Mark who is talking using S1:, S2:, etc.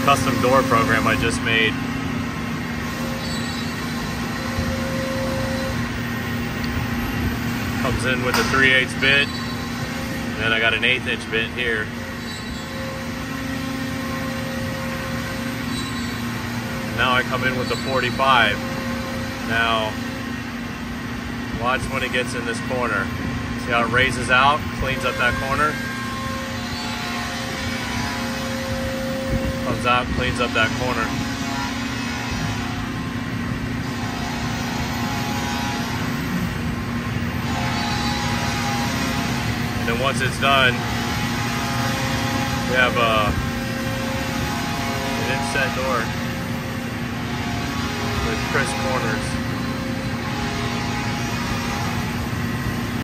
S1: custom door program I just made. Comes in with a 3/8 bit, and then I got an 1/8 inch bit here. And now I come in with a 45. Now, watch when it gets in this corner. See how it raises out, cleans up that corner? Comes out, cleans up that corner. And then once it's done, we have an inset door with crisp corners.